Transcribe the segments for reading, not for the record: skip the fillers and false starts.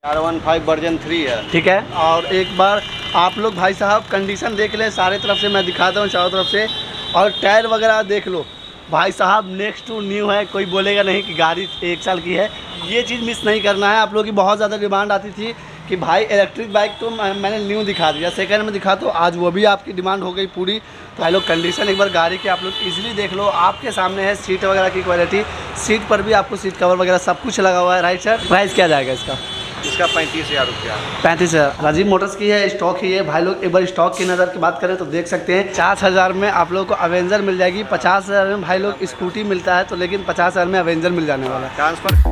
R15 version 3 है। ठीक है, और एक बार आप लोग भाई साहब कंडीशन देख लें, सारे तरफ से मैं दिखाता हूँ चारों तरफ से, और टायर वगैरह देख लो भाई साहब, नेक्स्ट टू न्यू है। कोई बोलेगा नहीं कि गाड़ी 1 साल की है, ये चीज़ मिस नहीं करना है। आप लोगों की बहुत ज़्यादा डिमांड आती थी कि भाई इलेक्ट्रिक बाइक तो मैंने न्यू दिखा दिया, सेकंड में दिखा, तो आज वो भी आपकी डिमांड हो गई पूरी। तो भाई लोग कंडीशन एक बार गाड़ी की आप लोग इजीली देख लो, आपके सामने है। सीट वगैरह की क्वालिटी, सीट पर भी आपको सीट कवर वगैरह सब कुछ लगा हुआ है। राइट सर, प्राइस क्या जाएगा इसका? इसका 35,000 रुपया। 35,000 राजीव मोटर्स की है, स्टॉक ही है भाई लोग। एक बार स्टॉक की नज़र की बात करें तो देख सकते हैं 50,000 में आप लोगों को अवेंजर मिल जाएगी। 50,000 में भाई लोग स्कूटी मिलता है, तो लेकिन 50,000 में अवेंजर मिल जाने वाला है। ट्रांसफर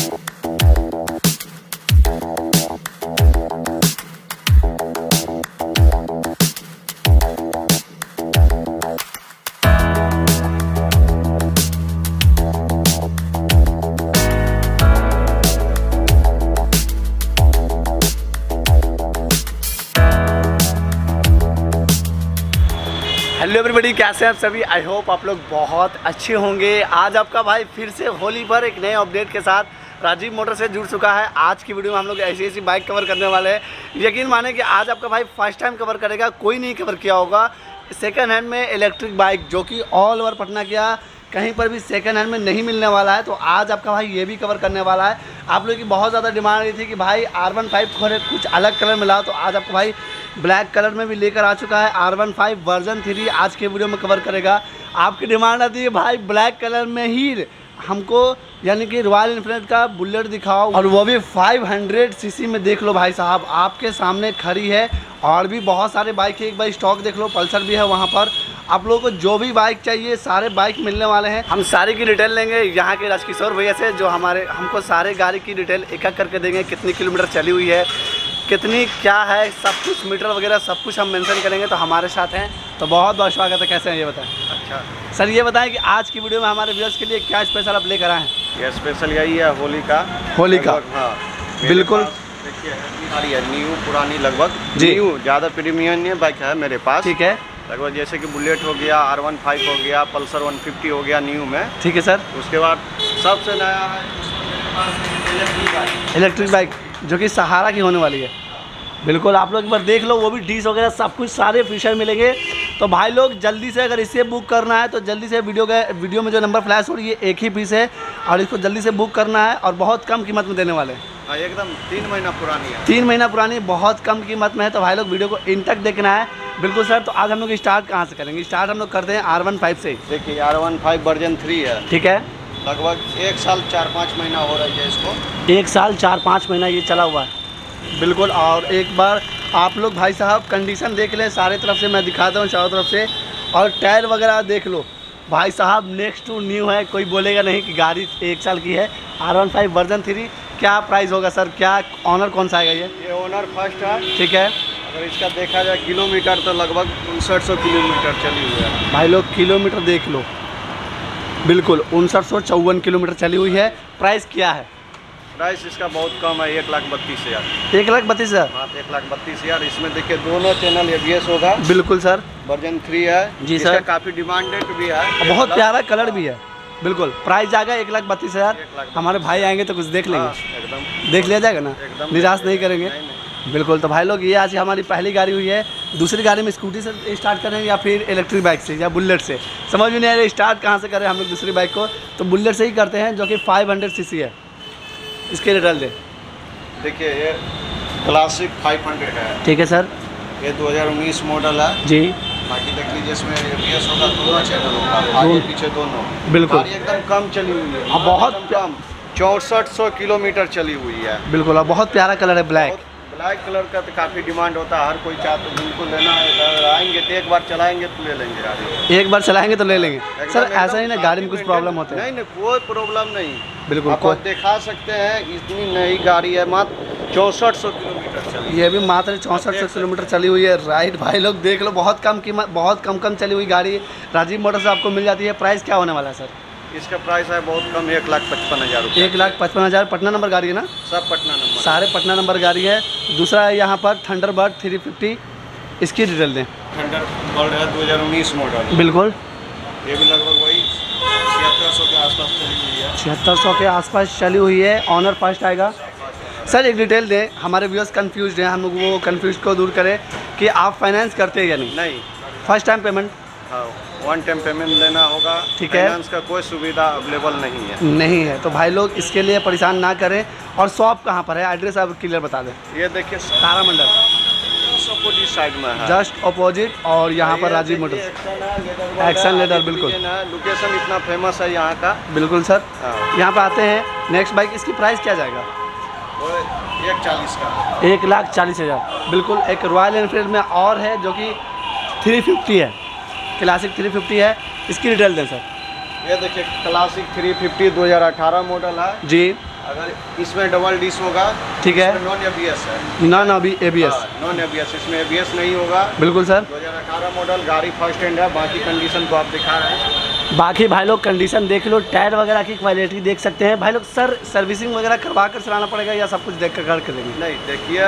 हेलो एवरीबॉडी, कैसे हैं आप सभी? आई होप आप लोग बहुत अच्छे होंगे। आज आपका भाई फिर से होली पर एक नए अपडेट के साथ राजीव मोटर से जुड़ चुका है। आज की वीडियो में हम लोग ऐसी बाइक कवर करने वाले हैं। यकीन माने कि आज आपका भाई फर्स्ट टाइम कवर करेगा, कोई नहीं कवर किया होगा सेकंड हैंड में इलेक्ट्रिक बाइक, जो कि ऑल ओवर पटना किया कहीं पर भी सेकंड हैंड में नहीं मिलने वाला है। तो आज आपका भाई ये भी कवर करने वाला है। आप लोगों की बहुत ज़्यादा डिमांड रही थी कि भाई R15 कुछ अलग कलर मिला, तो आज आपको भाई ब्लैक कलर में भी लेकर आ चुका है। R15 वर्जन 3 आज के वीडियो में कवर करेगा। आपकी डिमांड आती है भाई ब्लैक कलर में ही हमको, यानी कि रॉयल एनफील्ड का बुलेट दिखाओ, और वो भी 500 सीसी में। देख लो भाई साहब, आपके सामने खड़ी है। और भी बहुत सारे बाइक है, एक बार स्टॉक देख लो, पल्सर भी है वहाँ पर। आप लोगों को जो भी बाइक चाहिए सारे बाइक मिलने वाले हैं। हम सारी की डिटेल लेंगे यहाँ के राजकिशोर भैया से, जो हमको सारे गाड़ी की डिटेल एक एक करके देंगे। कितनी किलोमीटर चली हुई है, कितनी क्या है, सब कुछ मीटर वगैरह सब कुछ हम मेंशन करेंगे। तो हमारे साथ हैं, तो बहुत बहुत स्वागत है। कैसे हैं ये बताएं? अच्छा सर, ये बताएं कि आज की वीडियो में हमारे व्यूअर्स के लिए क्या स्पेशल आप लेकर आए हैं? ये स्पेशल यही है, होली का। हाँ बिल्कुल। देखिए गाड़ी है न्यू पुरानी, लगभग न्यू, ज़्यादा प्रीमियम नहीं बाइक है मेरे पास। ठीक है, लगभग जैसे कि बुलेट हो गया, R15 हो गया, पल्सर 150 हो गया न्यू में। ठीक है सर। उसके बाद सबसे नया है इलेक्ट्रिक बाइक, जो कि सहारा की होने वाली है। बिल्कुल, आप लोग एक बार देख लो, वो भी डीस वगैरह सब कुछ सारे फीचर मिलेंगे। तो भाई लोग जल्दी से, अगर इसे बुक करना है तो जल्दी से वीडियो में जो नंबर फ्लैश हो रही है, एक ही पीस है, और इसको जल्दी से बुक करना है। और बहुत कम कीमत में देने वाले हैं। एकदम 3 महीना पुरानी है। 3 महीना पुरानी, बहुत कम कीमत में है। तो भाई लोग वीडियो को इन तक देखना है। बिल्कुल सर, तो आज हम लोग स्टार्ट कहाँ से करेंगे? स्टार्ट हम लोग करते हैं R15 से। देखिए R15 वर्जन 3 है। ठीक है, लगभग 1 साल 4-5 महीना हो रही है इसको। 1 साल 4-5 महीना ये चला हुआ है। बिल्कुल, और एक बार आप लोग भाई साहब कंडीशन देख लें, सारे तरफ से मैं दिखाता हूँ चारों तरफ से, और टायर वगैरह देख लो भाई साहब, नेक्स्ट टू न्यू है। कोई बोलेगा नहीं कि गाड़ी 1 साल की है। R15 वर्जन 3 क्या प्राइस होगा सर? क्या ऑनर कौन सा आएगा? ये ओनर फर्स्ट है। ठीक है, अगर इसका देखा जाए किलोमीटर तो लगभग 5900 किलोमीटर चली हुई है। भाई लोग किलोमीटर देख लो, बिल्कुल 5954 किलोमीटर चली हुई है। प्राइस क्या है? प्राइस इसका बहुत कम है, 1,32,000। 1,32,000? हाँ, 1,32,000। इसमें देखिए दोनों चैनल ABS होगा। बिल्कुल सर। वर्जन 3 है जी सर। सर। काफ़ी डिमांडेड भी है, बहुत प्यारा कलर भी है। बिल्कुल, प्राइस जाएगा 1,32,000। हमारे भाई आएंगे तो कुछ देख लेंगे। एकदम देख लिया जाएगा ना, एकदम निराश नहीं करेंगे। नहीं। बिल्कुल, तो भाई लोग ये आज हमारी पहली गाड़ी हुई है। दूसरी गाड़ी में स्कूटी से स्टार्ट करेंगे या फिर इलेक्ट्रिक बाइक से या बुलेट से, समझ में नहीं आ रहा स्टार्ट कहाँ से करें हम लोग दूसरी बाइक को। तो बुलेट से ही करते हैं, जो कि 500 सीसी है। इसके डिटेल दे। देखिए ये क्लासिक 500 है। ठीक है सर। ये 2019 मॉडल है जी। बाकी देख लीजिए, इसमें ABS होगा, दोनों चैनल होगा, आगे पीछे दोनों। बिल्कुल, गाड़ी एकदम कम चली हुई है। हाँ, बहुत कम, 6400 किलोमीटर चली हुई है। बिल्कुल, और बहुत प्यारा कलर है, ब्लैक। ब्लैक कलर का तो काफ़ी डिमांड होता है, हर कोई चाहता है जिनको लेना है। अगर आएंगे तो एक बार चलाएंगे तो ले लेंगे गाड़ी। एक बार चलाएंगे तो ले लेंगे सर। ऐसा ही ना, गाड़ी में कुछ प्रॉब्लम होते हैं? नहीं, कोई प्रॉब्लम नहीं। बिल्कुल, आपको दिखा सकते हैं, इतनी नई गाड़ी है, मात्र 6400 किलोमीटर चली। ये भी मात्र 6400 किलोमीटर चली हुई है। राइट भाई लोग देख लो, बहुत कम कीमत, बहुत कम चली हुई गाड़ी राजीव मोटर से आपको मिल जाती है। प्राइस क्या होने वाला है सर? इसका प्राइस है बहुत कम, 1,55,000 रुपये। 1,55,000। पटना नंबर गाड़ी है ना? सब पटना नंबर, सारे पटना नंबर गाड़ी है। दूसरा है यहाँ पर थंडरबर्ड 350, इसकी डिटेल दें। थंडरबर्ड है 2019 मॉडल। बिल्कुल, ये भी लगभग वही 7600 के आसपास चली हुई है। 7600 के आसपास चली हुई है। ऑनर फर्स्ट आएगा। सर एक डिटेल दें, हमारे व्यूअर्स कंफ्यूज हैं, हम लोग वो कंफ्यूज को दूर करें कि आप फाइनेंस करते हैं या नहीं? नहीं, फर्स्ट टाइम पेमेंट? हाँ, वन टाइम पेमेंट लेना होगा। ठीक है, फाइनेंस का कोई सुविधा अवेलेबल नहीं है। नहीं है तो भाई लोग इसके लिए परेशान ना करें। और शॉप कहाँ पर है, एड्रेस आप क्लियर बता दें। ये देखिए तारामंडल अपोजिट साइड में है, जस्ट अपोजिट, और यहाँ पर राजीव मोटर्स एक्शन लेदर। बिल्कुल, लोकेशन इतना फेमस है यहाँ का। बिल्कुल सर, हाँ। यहाँ पे आते हैं। नेक्स्ट बाइक, इसकी प्राइस क्या जाएगा? वो 140 का, 1,40,000। बिल्कुल, एक रॉयल एनफील्ड में और है जो कि 350 है, क्लासिक 350 है। इसकी डिटेल दें सर। ये देखिए क्लासिक 350 2018 मॉडल है जी। अगर इसमें डबल डिस्क होगा, ठीक है, नॉन एबीएस है। नॉन अभी एबीएस, नॉन एबीएस, इसमें एबीएस नहीं होगा। बिल्कुल सर। 2018 मॉडल, गाड़ी फर्स्ट हैंड है। बाकी कंडीशन को आप दिखा रहे हैं। बाकी भाई लोग कंडीशन देख लो, टायर वगैरह की क्वालिटी देख सकते हैं भाई लोग। सर सर्विसिंग वगैरह करवा कर चलाना पड़ेगा या सब कुछ देख कर कर देंगे? नहीं, देखिए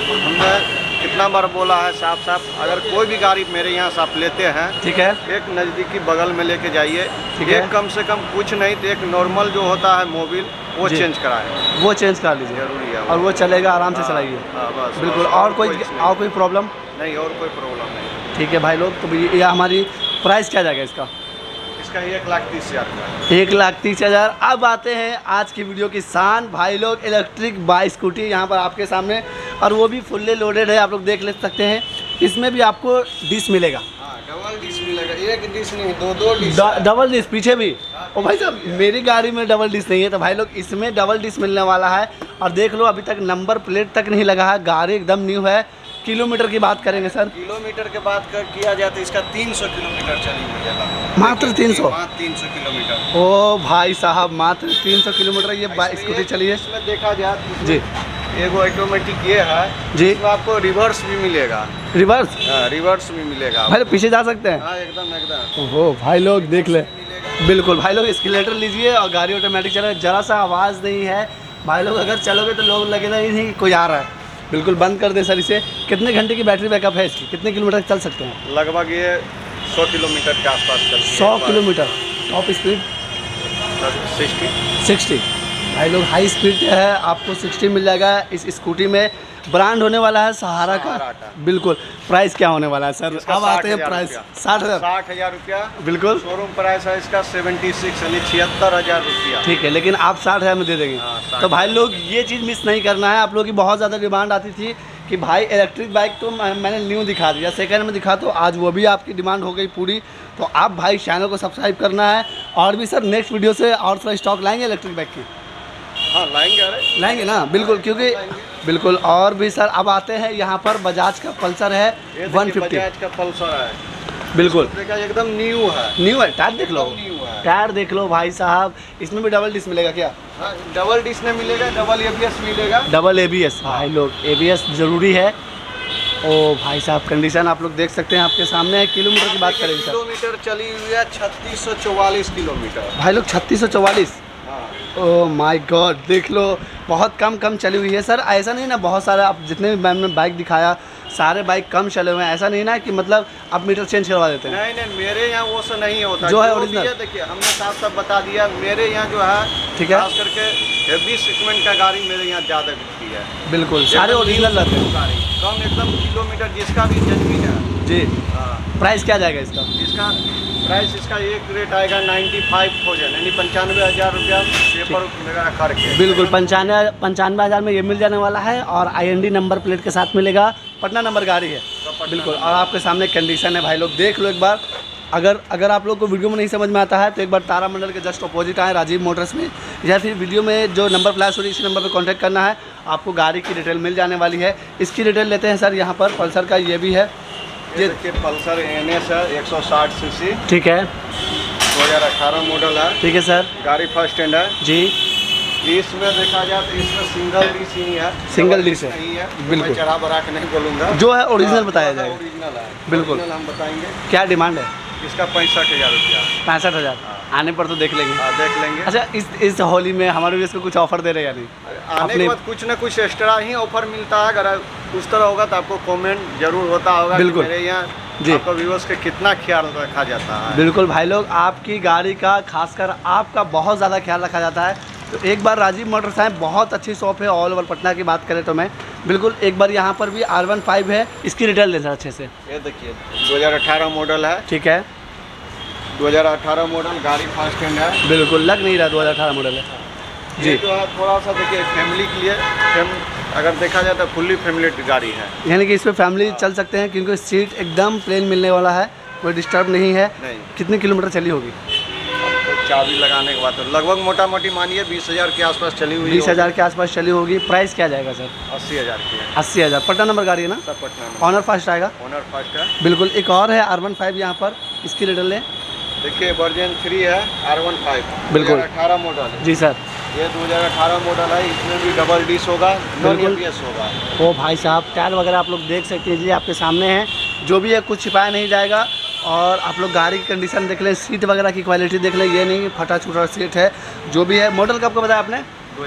हमने कितना बार बोला है साफ साफ, अगर कोई भी गाड़ी मेरे यहाँ से आप लेते हैं, ठीक है, एक नज़दीकी बगल में लेके जाइए। ठीक है, एक कम से कम कुछ नहीं तो एक नॉर्मल जो होता है मोबिल वो चेंज कराएं, वो चेंज करा लीजिए, जरूरी है और वो चलेगा, आराम से हाँ, चलाइए। हाँ, बस, बिल्कुल। बस, और कोई प्रॉब्लम नहीं, और कोई प्रॉब्लम नहीं। ठीक है भाई लोग, तो ये हमारी प्राइस क्या जाएगा इसका? इसका 1,30,000 का, 1,30,000। अब आते हैं आज की वीडियो की शान भाई लोग, इलेक्ट्रिक बाइक स्कूटी यहाँ पर आपके सामने, और वो भी फुल्ली लोडेड है। आप लोग देख ले सकते हैं, इसमें भी आपको डिस्क मिलेगा। हाँ, डबल डिस्क मिलेगा, एक डिस्क नहीं, दो डिस्क, डबल डिस्क पीछे भी। ओ भाई साहब, मेरी गाड़ी में डबल डिस्क नहीं है, तो भाई लोग इसमें डबल डिस्क मिलने वाला है। और देख लो, अभी तक नंबर प्लेट तक नहीं लगा है, गाड़ी एकदम न्यू है। किलोमीटर की बात करेंगे सर? किलोमीटर की बात किया जाए तो इसका 300 किलोमीटर चली हुई है। मात्र 300? 300 किलोमीटर। ओ भाई साहब, मात्र 300 किलोमीटर ये बाइक स्कूटी चली है। इसमें देखा जाए जी, एगो ऑटोमेटिक ये है जी, इसमें आपको रिवर्स भी मिलेगा। रिवर्स? रिवर्स भी मिलेगा भाई पीछे जा सकते हैं? हाँ, एकदम एकदम। ओहो भाई लोग देख ले। बिल्कुल भाई लोग, एस्केलेटर लीजिए और गाड़ी ऑटोमेटिक चले, जरा सा आवाज़ नहीं है भाई लोग। अगर चलोगे तो लोग लगेगा ही नहीं कोई आ रहा है। बिल्कुल बंद कर दें सर इसे। कितने घंटे की बैटरी बैकअप है इसकी? कितने किलोमीटर चल सकते हैं? लगभग ये 100 किलोमीटर के आसपास चलती है। 100 किलोमीटर। Top speed 60। भाई लोग हाई स्पीड है, आपको 60 मिल जाएगा इस स्कूटी में। ब्रांड होने वाला है सहारा का। बिल्कुल। प्राइस क्या होने वाला है सर? अब आते हैं प्राइस। 60,000 रुपया। बिल्कुल। शोरूम प्राइस है इसका 76 यानी 76,000 रुपया। ठीक है, लेकिन आप 60,000 में दे देंगे। हाँ, तो भाई लोग ये चीज़ मिस नहीं करना है। आप लोगों की बहुत ज़्यादा डिमांड आती थी कि भाई इलेक्ट्रिक बाइक तो मैंने न्यू दिखा दिया, सेकंड में दिखा, तो आज वो भी आपकी डिमांड हो गई पूरी। तो आप भाई चैनल को सब्सक्राइब करना है। और भी सर नेक्स्ट वीडियो से और थोड़ा स्टॉक लाएंगे इलेक्ट्रिक बाइक की? हाँ, लाएंगे। अरे लाएंगे ना, बिल्कुल, क्योंकि बिल्कुल। और भी सर अब आते हैं यहाँ पर, बजाज का पल्सर है 150। बजाज का पल्सर है, बिल्कुल देखा एकदम न्यू है। न्यू है। टायर देख लो, न्यू है। टायर देख लो भाई साहब। इसमें भी डबल डिस्क मिलेगा क्या? हाँ, डबल डिस्क में मिलेगा, डबल एबीएस मिलेगा। डबल एबीएस भाई लोग, एबीएस ज़रूरी है। ओ भाई साहब, कंडीशन आप लोग देख सकते हैं आपके सामने है। किलोमीटर की बात करेंगे सर? किलोमीटर चली हुई है 3644 किलोमीटर। भाई लोग 3644। ओह माय गॉड, देख लो, बहुत कम चली हुई है सर। ऐसा नहीं ना, बहुत सारा आप जितने भी मैंने बाइक दिखाया सारे बाइक कम चले हुए हैं। ऐसा नहीं ना कि मतलब आप मीटर चेंज करवा देते हैं। नहीं, मेरे यहाँ वो सब नहीं होता। जो है ओरिजिनल। देखिए हमने साफ साफ बता दिया, मेरे यहाँ जो है, ठीक है, खास करके हेवी सेगमेंट का गाड़ी मेरे यहाँ ज़्यादा बिकती है। बिल्कुल, सारे ओरिजिनल रहते हैं गाड़ी, कम एकदम किलोमीटर जिसका भी जेन्युइन है। जी हाँ। प्राइस क्या जाएगा इसका? इसका प्राइस इसका एक रेट आएगा 95,000 यानी 95,000 रुपया पेपर वगैरह करके। बिल्कुल 95,000 में ये मिल जाने वाला है। और IND नंबर प्लेट के साथ मिलेगा। पटना नंबर गाड़ी है बिल्कुल। और आपके सामने कंडीशन है भाई लोग, देख लो एक बार। अगर आप लोग को वीडियो में नहीं समझ में आता है तो एक बार तारामंडल के जस्ट अपोजिट आए राजीव मोटर्स में, या फिर वीडियो में जो नंबर फ्लैश हो रही है इसी नंबर पर कांटेक्ट करना है, आपको गाड़ी की डिटेल मिल जाने वाली है। इसकी डिटेल लेते हैं सर यहाँ पर। पल्सर का ये भी है, ये देखिए पल्सर NS है 160 सीसी। ठीक है, 2018 मॉडल है। ठीक है सर। गाड़ी फर्स्ट हैंड है जी। इसमें देखा जाए तो इसमें सिंगल डिस्क ही है, सिंगल डिस्क नहीं है। बिल्कुल, मैं चढ़ा बढ़ा के नहीं बोलूँगा, जो है ओरिजिनल बताया जाएगा। ओरिजिनल है बिल्कुल, हम बताएंगे। क्या डिमांड है इसका? 65,000 रुपया। 65,000। आने पर तो देख लेंगे। देख लेंगे। अच्छा, इस होली में हमारे भी इसको कुछ ऑफर दे रहे हैं या नहीं? आने के बाद कुछ ना कुछ एक्स्ट्रा ही ऑफर मिलता है। अगर उस तरह होगा तो आपको कमेंट जरूर होता होगा। बिल्कुल, मेरे यहाँ जी आपका व्यूअर्स का कितना ख्याल रखा जाता है। बिल्कुल भाई लोग, आपकी गाड़ी का खासकर आपका बहुत ज़्यादा ख्याल रखा जाता है। तो एक बार राजीव मोटर्स आए, बहुत अच्छी शॉप है ऑल ओवर पटना की बात करें तो मैं बिल्कुल एक बार यहाँ पर भी R15 है, इसकी डिटेल दें सर अच्छे से। ये देखिए 2018 मॉडल है। ठीक है, 2018 मॉडल, गाड़ी फर्स्ट हैंड है, बिल्कुल लग नहीं रहा 2018 मॉडल है जी। जो है थोड़ा सा देखिए फैमिली के लिए, अगर देखा जाए तो फुल्ली फैमिली गाड़ी है, यानी कि इसमें फैमिली चल सकते हैं क्योंकि सीट एकदम प्लेन मिलने वाला है, कोई डिस्टर्ब नहीं है। नहीं। कितने किलोमीटर चली होगी? चाबी लगाने के बाद तो लगभग मोटा मोटी मानिए 20,000 के आसपास चली हुई, 20,000 के आसपास चली होगी। प्राइस क्या जाएगा सर? 80,000 की है। 80,000। पटना नंबर गाड़ी है ना? सब पटना में। ऑनर फर्स्ट आएगा? ऑनर फर्स्ट है। बिल्कुल। एक और है R15 यहाँ पर, इसकी डिटेल लें। देखिए वर्जन 3 है R15, बिल्कुल 2018 मॉडल है जी सर। ये 2018 मॉडल है, इसमें भी डबल डिश होगा, नॉन ABS होगा। ओ भाई साहब, टायर वगैरह आप लोग देख सकते हैं जी, आपके सामने है, जो भी है कुछ छिपाया नहीं जाएगा। और आप लोग गाड़ी की कंडीशन देख लें, सीट वगैरह की क्वालिटी देख लें, ये नहीं फटा छूटा सीट है, जो भी है। मॉडल कब का बताया आपने?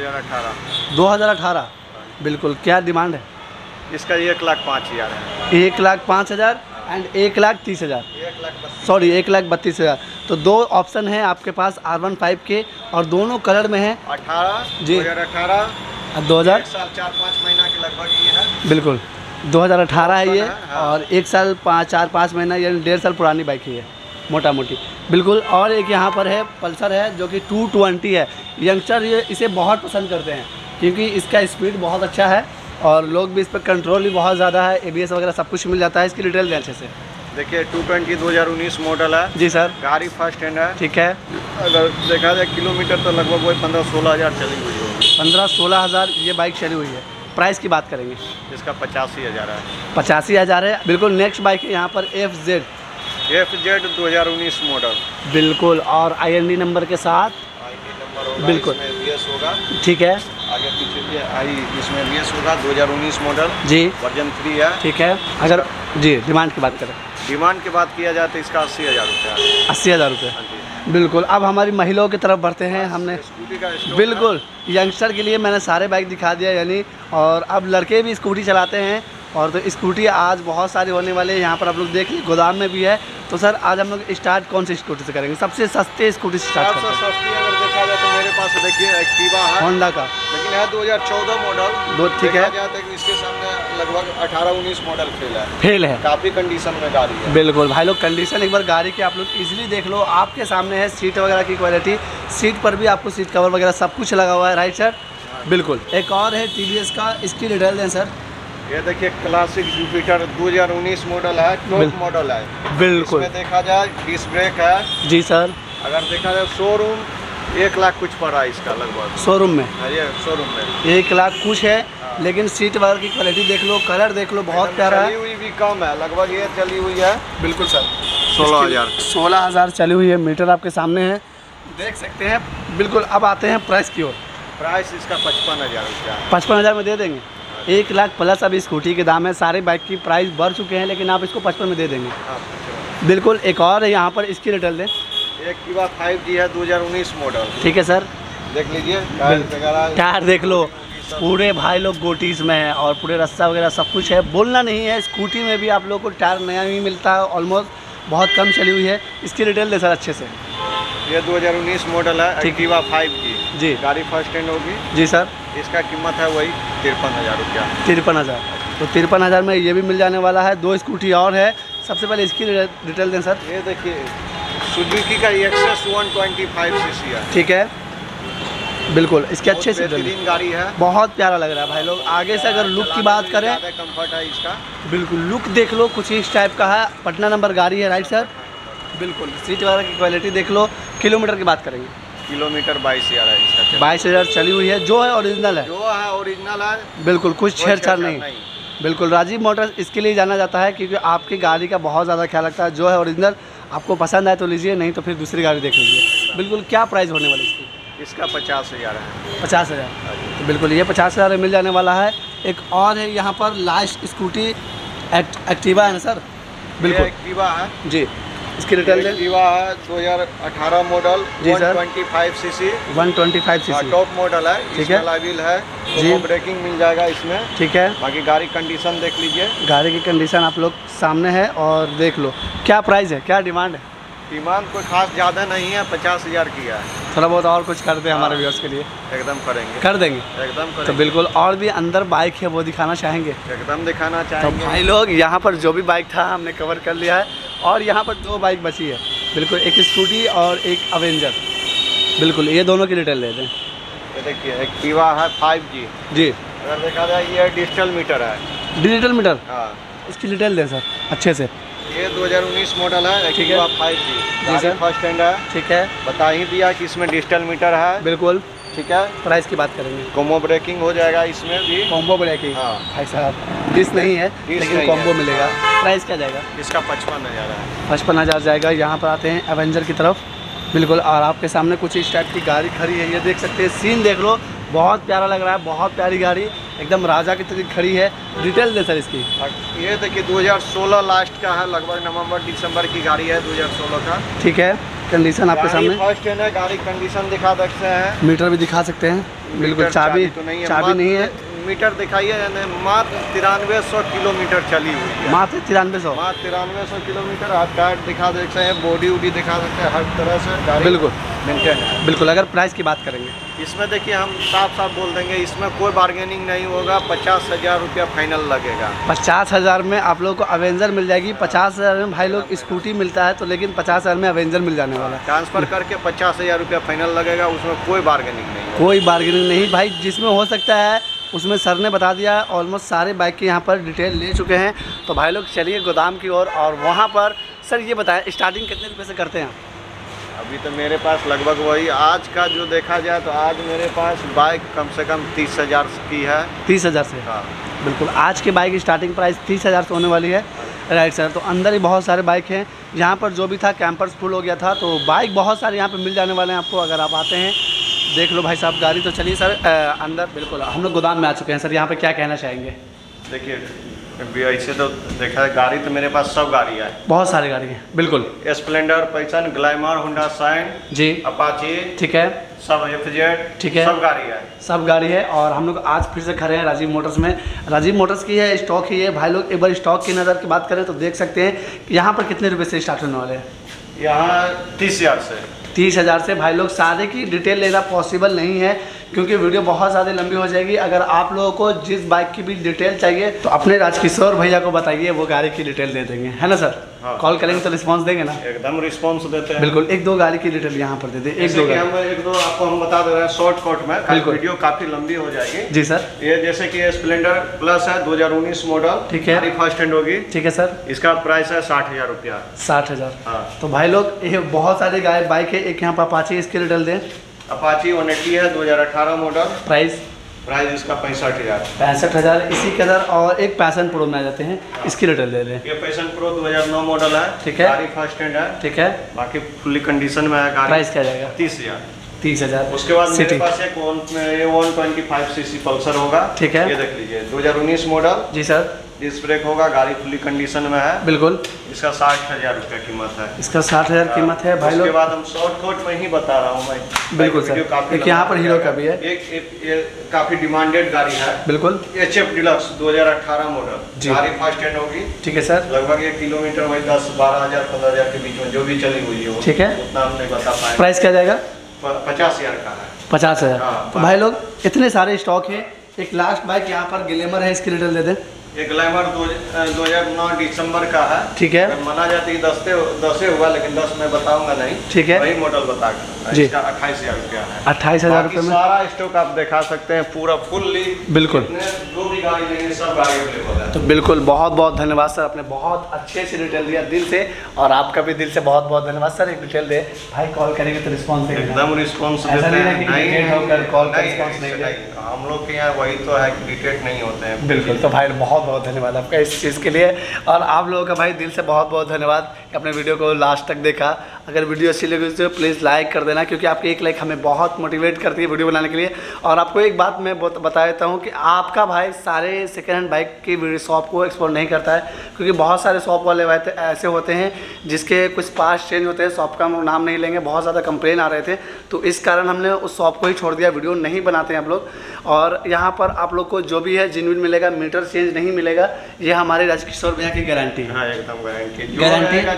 2018। बिल्कुल। क्या डिमांड है इसका? 1,05,000 है। 1,05,000 एंड 1,30,000, सॉरी 1,32,000। तो दो ऑप्शन हैं आपके पास R15 के, और दोनों कलर में है। 18 जी, 2018 2000 साल 4-5 महीना के लगभग ये है। बिल्कुल 2018 है ये, हाँ। और 1 साल 4-5 महीना यानी 1.5 साल पुरानी बाइक ही है मोटा मोटी। बिल्कुल। और एक यहाँ पर है पल्सर है जो कि 220 है। यंगस्टर ये इसे बहुत पसंद करते हैं क्योंकि इसका स्पीड बहुत अच्छा है और लोग भी इस पर कंट्रोल भी बहुत ज़्यादा है, ABS वगैरह सब कुछ मिल जाता है। इसकी डिटेल दें अच्छे से। देखिए 220 2019 मॉडल है जी सर। गाड़ी फर्स्ट हैंड है। ठीक है। अगर देखा जाए किलोमीटर तो लगभग वही 15-16 हज़ार चली हुई होगी। 15-16 हज़ार ये बाइक चली हुई है। प्राइस की बात करेंगे, इसका 85,000 है। 85,000 है। बिल्कुल। नेक्स्ट बाइक है यहाँ पर FZ 2019 मॉडल, बिल्कुल, और IND नंबर के साथ। ID नंबर होगा, बिल्कुल। इसमें ABS होगा, ठीक है आगे पीछे भी इसमें ABS होगा। 2019 मॉडल जी, वर्जन 3 है। ठीक है। अगर जी डिमांड की बात करें, डिमांड की बात किया जाए तो इसका 80,000 रुपया है। 80,000 रुपये। हाँ जी। बिल्कुल। अब हमारी महिलाओं की तरफ बढ़ते हैं। हमने स्कूटी का स्टॉक बिल्कुल यंगस्टर के लिए मैंने सारे बाइक दिखा दिया यानी, और अब लड़के भी स्कूटी चलाते हैं, और तो स्कूटी आज बहुत सारी होने वाली है। यहाँ पर आप लोग देख लीजिए गोदाम में भी है। तो सर आज हम लोग स्टार्ट कौन सी स्कूटी से करेंगे? सबसे सस्ते स्कूटी से स्टार्ट करते हैं। सबसे सस्ती अगर देखा जाए तो मेरे पास देखिए एक्टिवा है, होंडा का, लेकिन है 2014 मॉडल। दो ठीक है। देखा जाए तो इसके सामने लगभग 18-19 मॉडल फेल है, काफ़ी कंडीशन में गाड़ी है। बिल्कुल भाई लोग, कंडीशन एक बार गाड़ी की आप लोग इजीली देख लो, आपके सामने है। सीट वगैरह की क्वालिटी, सीट पर भी आपको सीट कवर वगैरह सब कुछ लगा हुआ है। Right sir? बिल्कुल। एक और है TVS का, इसकी डिटेल दें सर। ये देखिए क्लासिक जुपिटर 2019 मॉडल है, टॉप मॉडल है। बिल्कुल। इसमें देखा जाए डिस्क ब्रेक है। जी सर। अगर देखा जाए शोरूम 1 लाख कुछ पड़ा है इसका लगभग, शोरूम में ये शोरूम में 1 लाख कुछ है, लेकिन सीट वगैरह की क्वालिटी देख लो, कलर देख लो, बहुत प्यारा है। चली हुई भी कम है, लगभग ये चली हुई है। बिल्कुल सर 16,000 चली हुई है। मीटर आपके सामने है, देख सकते हैं। बिल्कुल। अब आते हैं प्राइस की ओर। प्राइस इसका 55,000 रुपया है। 55,000 में दे देंगे। 1 लाख प्लस अभी स्कूटी के दाम है। सारे बाइक की प्राइस बढ़ चुके हैं, लेकिन आप इसको 55 में दे देंगे। बिल्कुल। एक और है यहाँ पर, इसकी डिटेल दें। एक्टिवा 5G है 2019 मॉडल। ठीक है सर। देख लीजिए टायर देख लो, पूरे भाई लोग गोटीज में है, और पूरे रास्ता वगैरह सब कुछ है। बोलना नहीं है, स्कूटी में भी आप लोग को टायर नया ही मिलता है, ऑलमोस्ट बहुत कम चली हुई है। इसकी डिटेल दे सर अच्छे से। ये 2019 मॉडल है, एक्टिवा 5G जी, गाड़ी फर्स्ट हैंड होगी। जी सर। इसका कीमत है वही 53,000 रुपया। 53,000। तो 53,000 में ये भी मिल जाने वाला है। 2 स्कूटी और है। सबसे पहले इसकी डिटेल दें सर। ये देखिए सुजुकी का एक्सेस 125 cc है। ठीक है। बिल्कुल। इसके अच्छे से बेहतरीन गाड़ी है, बहुत प्यारा लग रहा है भाई लोग। आगे से अगर लुक की बात करें, कंफर्ट है इसका। बिल्कुल लुक देख लो, कुछ इस टाइप का है। पटना नंबर गाड़ी है। Right sir? बिल्कुल। सीट वगैरह की क्वालिटी देख लो। किलोमीटर की बात करेंगे, किलोमीटर 22,000 है इसका। 22,000 चली हुई है, जो है ओरिजिनल है। जो है ओरिजिनल है, बिल्कुल। कुछ छेड़छाड़ नहीं। बिल्कुल। राजीव मोटर्स इसके लिए जाना जाता है क्योंकि आपकी गाड़ी का बहुत ज़्यादा ख्याल रखता है। जो है ओरिजिनल, आपको पसंद आए तो लीजिए, नहीं तो फिर दूसरी गाड़ी देख लीजिए। बिल्कुल। क्या प्राइस होने वाली इसकी? इसका 50,000 है। 50,000। तो बिल्कुल ये 50,000 में मिल जाने वाला है। एक और है यहाँ पर लास्ट स्कूटी, एक्टिवा है ना सर? बिल्कुल एक्टिवा है जी। इसकी डिटेल दें। एक्टिवा है 2018 मॉडल, जी sir. 125 cc 125 cc top model है। ठीक है। लाइबिल है जी। तो ब्रेकिंग मिल जाएगा इसमें। ठीक है। बाकी गाड़ी कंडीशन देख लीजिए। गाड़ी की कंडीशन आप लोग सामने है, और देख लो। क्या प्राइस है, क्या डिमांड है? डिमांड कोई खास ज़्यादा नहीं है, 50,000 की है। थोड़ा बहुत और कुछ कर दें हमारे व्यूअर्स के लिए? एकदम करेंगे, कर देंगे, एकदम करेंगे। तो बिल्कुल, और भी अंदर बाइक है वो दिखाना चाहेंगे? एकदम दिखाना तो चाहेंगे। भाई लोग यहाँ पर जो भी बाइक था हमने कवर कर लिया है, और यहाँ पर 2 बाइक बची है, बिल्कुल, एक स्कूटी और एक अवेंजर। बिल्कुल, ये दोनों की डिटेल ले दें। ये देखिए, एक टीवा है 5G जी, अगर देखा जाए ये डिजिटल मीटर है। डिजिटल मीटर, हाँ, इसकी डिटेल दें सर अच्छे से। ये 2019 मॉडल है, ठीक है। 5G जी सर। फर्स्ट हैंड है। ठीक है, बता ही दिया कि इसमें डिजिटल मीटर है। बिल्कुल। ठीक है, प्राइस की बात करेंगे, कॉम्बो ब्रेकिंग हो जाएगा इसमें भी। Combo braking? हाँ भाई साहब डिस नहीं है, लेकिन नहीं कॉम्बो है। मिलेगा। प्राइस क्या जाएगा? इसका 55,000 है। 55,000 जाएगा। यहाँ पर आते हैं एवेंजर की तरफ, बिल्कुल, और आपके सामने कुछ इस टाइप की गाड़ी खड़ी है, ये देख सकते हैं, सीन देख लो, बहुत प्यारा लग रहा है, बहुत प्यारी गाड़ी, एकदम राजा की तरह खड़ी है। डिटेल दे सर इसकी। ये देखिए 2016 लास्ट का है, लगभग नवंबर दिसंबर की गाड़ी है 2016 का। ठीक है, कंडीशन आपके सामने, फर्स्ट हैंड है, गाड़ी कंडीशन दिखा सकते हैं। मीटर भी दिखा सकते हैं, बिल्कुल। चाबी तो नहीं है, चाबी नहीं है। मीटर दिखाइए, मात्र 9300 किलोमीटर चली हुई है। मात्र 9300? मात्र 9300 किलोमीटर। आप टायर दिखा सकते हैं, बॉडी वूडी दिखा सकते हैं, हर तरह से गाड़ी बिल्कुल मेंटेन है। बिल्कुल। अगर प्राइस की बात करेंगे, इसमें देखिए हम साफ साफ बोल देंगे, इसमें कोई बार्गेनिंग नहीं होगा। 50,000 रुपया फाइनल लगेगा। 50,000 में आप लोग को अवेंजर मिल जाएगी। 50,000 में भाई लोग स्कूटी मिलता है, तो लेकिन 50,000 में अवेंजर मिल जाने वाला है। ट्रांसफ़र करके 50,000 रुपया फाइनल लगेगा, उसमें कोई बार्गेनिंग नहीं है। कोई बार्गेनिंग नहीं भाई, जिसमें हो सकता है उसमें सर ने बता दिया। ऑलमोस्ट सारे बाइक के यहाँ पर डिटेल ले चुके हैं। तो भाई लोग चलिए गोदाम की ओर, और वहाँ पर सर ये बताएं स्टार्टिंग कितने रुपये से करते हैं? अभी तो मेरे पास लगभग वही आज का जो देखा जाए तो आज मेरे पास बाइक कम से कम 30,000 की है। 30,000 से? हाँ बिल्कुल, आज के बाइक की स्टार्टिंग प्राइस 30,000 से होने वाली है। राइट सर, तो अंदर ही बहुत सारे बाइक हैं। यहाँ पर जो भी था कैंपर्स फुल हो गया था, तो बाइक बहुत सारे यहाँ पर मिल जाने वाले हैं आपको, अगर आप आते हैं। देख लो भाई साहब गाड़ी। तो चलिए सर अंदर, बिल्कुल हम लोग गोदाम में आ चुके हैं। सर यहाँ पे क्या कहना चाहेंगे? देखिए, ऐसे तो देखा है गाड़ी तो मेरे पास सब गाड़ी है, बहुत सारी गाड़ी हैं, बिल्कुल। Splendor, Passion, Glamour, Honda Shine जी, अपाची, ठीक है, सब FZ, ठीक है, सब गाड़ी है, सब गाड़ी है। और हम लोग आज फिर से खड़े हैं राजीव मोटर्स में। राजीव मोटर्स की है, स्टॉक ही है भाई लोग। एक बार स्टॉक की नज़र की बात करें तो देख सकते हैं कि यहाँ पर कितने रुपये से स्टार्ट होने वाले हैं। यहाँ 30,000 से। 30,000 से भाई लोग। सारे की डिटेल लेना पॉसिबल नहीं है, क्योंकि वीडियो बहुत ज़्यादा लंबी हो जाएगी। अगर आप लोगों को जिस बाइक की भी डिटेल चाहिए तो अपने राजकिशोर भैया को बताइए, वो गाड़ी की डिटेल दे देंगे, है ना सर? हाँ। कॉल करेंगे तो रिस्पांस देंगे ना? एकदम रिस्पांस देते हैं। बिल्कुल। एक दो गाड़ी की डिटेल यहाँ पर दे दे, एक दो आपको हम बता दे रहे हैं शॉर्टकट में, बिल्कुल। वीडियो काफ़ी लंबी हो जाएगी। जी सर। ये जैसे कि स्प्लेंडर प्लस है 2019 मॉडल, ठीक है, फर्स्ट हैंड होगी, ठीक है सर। इसका प्राइस है 60,000 रुपया। 60,000। हाँ। तो भाई लोग ये बहुत सारे बाइक है। एक यहाँ पर अपाची, इसकी डिटेल दें। अपाची 180 है 2018 मॉडल, प्राइस इसका 65,000। 65,000 इसी के अंदर। और एक पैशन प्रो में आ जाते हैं, इसकी डिटेल दे दें। ये पैशन प्रो 2009 मॉडल है, ठीक है, गाड़ी फर्स्ट हैंड है, ठीक है, बाकी फुल्ली कंडीशन में है गाड़ी। प्राइस क्या जाएगा? 30,000। 30,000। उसके बाद मेरे पास एक 125cc पल्सर होगा, ठीक है, ये देख लीजिए 2019 मॉडल। जी सर। डिस्क ब्रेक होगा, गाड़ी फुल्ली कंडीशन में है, बिल्कुल। इसका 60,000 रुपया कीमत है। इसका 60,000 कीमत है भाई लोग। उसके बाद हम शॉर्टकट में ही बता रहा हूँ मैं, बिल्कुल सर। एक यहाँ पर हीरो का भी है, एक काफी डिमांडेड गाड़ी है, बिल्कुल। HF डिलक्स 2018 मॉडल, गाड़ी फर्स्ट हैंड होगी, ठीक है सर। लगभग 1 किलोमीटर वही 10-12,000 15,000 के बीच में जो भी चली हुई है, ठीक है, उतना हम नहीं बता पाए। प्राइस क्या जाएगा? 50,000 का है। 50,000। हाँ, तो भाई लोग इतने सारे स्टॉक है। एक लास्ट बाइक यहाँ पर ग्लैमर है, इसकी डिटेल दे दें। ये ग्लैमर 2009 दिसंबर का है, ठीक है। माना जाता है 10 होगा, लेकिन 10 मैं बताऊंगा नहीं, ठीक है, वही मॉडल बताकर। जी। इसका 28,000 रुपया है। 28,000 रुपये में सारा स्टॉक आप दिखा सकते हैं, पूरा फुल्ली, बिल्कुल। जो भी गाड़ी लेंगे सब गाड़ी अवेलेबल है। तो बिल्कुल बहुत बहुत धन्यवाद सर, आपने बहुत अच्छे से डिटेल दिया दिल से, और आपका भी दिल से बहुत बहुत धन्यवाद सर। एक डिटेल दे भाई, कॉल करेंगे तो रिस्पॉन्स देंगे? एकदम रिस्पॉन्स ऐसा देते नहीं हैं। है कि डिटेल होकर कॉल का रिस्पॉन्स नहीं दे? हम लोग के यहाँ वही तो है कि डिटेक्ट नहीं होते हैं। बिल्कुल। तो भाई बहुत बहुत धन्यवाद आपका इस चीज़ के लिए, और आप लोगों का भाई दिल से बहुत बहुत धन्यवाद कि अपने वीडियो को लास्ट तक देखा। अगर वीडियो अच्छी लगी तो प्लीज़ लाइक कर देना, क्योंकि आपकी एक लाइक हमें बहुत मोटिवेट करती है वीडियो बनाने के लिए। और आपको एक बात मैं बता देता हूँ कि आपका भाई सारे सेकेंड हैंड बाइक की वीडियो शॉप को एक्सप्लोर नहीं करता है, क्योंकि बहुत सारे शॉप वाले ऐसे होते हैं जिसके कुछ पास चेंज होते हैं, शॉप का हम नाम नहीं लेंगे, बहुत ज़्यादा कंप्लेन आ रहे थे, तो इस कारण हमने उस शॉप को ही छोड़ दिया, वीडियो नहीं बनाते हैं आप लोग। और यहाँ पर आप लोग को जो भी है जेन्युइन मिलेगा, मीटर चेंज नहीं मिलेगा, ये हमारे राजकिशोर भैया की गारंटी है। हाँ, एकदम गारंटी। गारंटी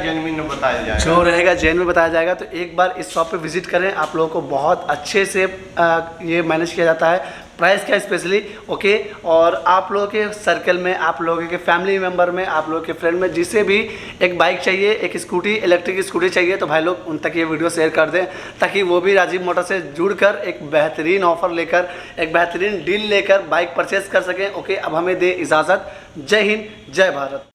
जेन्युइन बताया जाएगा, जो रहेगा जेन में बताया जाएगा। तो एक बार इस शॉप पे विजिट करें, आप लोगों को बहुत अच्छे से ये मैनेज किया जाता है, प्राइस का स्पेशली ओके। और आप लोगों के सर्कल में, आप लोगों के फैमिली मेम्बर में, आप लोगों के फ्रेंड में जिसे भी एक बाइक चाहिए, एक स्कूटी, इलेक्ट्रिक स्कूटी चाहिए, तो भाई लोग उन तक ये वीडियो शेयर कर दें, ताकि वो भी राजीव मोटर से जुड़कर एक बेहतरीन ऑफर लेकर, एक बेहतरीन डील लेकर बाइक परचेस कर सकें। ओके, अब हमें दे इजाज़त। जय हिंद, जय भारत।